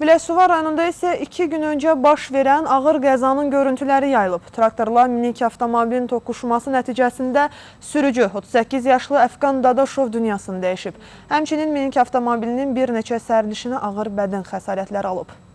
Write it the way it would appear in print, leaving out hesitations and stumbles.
Biləsuvar rayonunda isə 2 gün öncə baş verən ağır qəzanın görüntüləri yayılıb. Traktorla minik avtomobilin toqquşması nəticəsində sürücü 38 yaşlı Əfqan Dadaşov dünyasını dəyişib. Həmçinin minik avtomobilinin bir neçə sərnişini ağır bədən xəsarətləri alıb.